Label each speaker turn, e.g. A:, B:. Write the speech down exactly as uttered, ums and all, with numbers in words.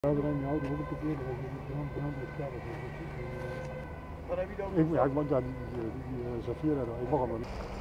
A: Ik, ja, ik, ja, die, die, die Zafira, ik mag hem wel niet.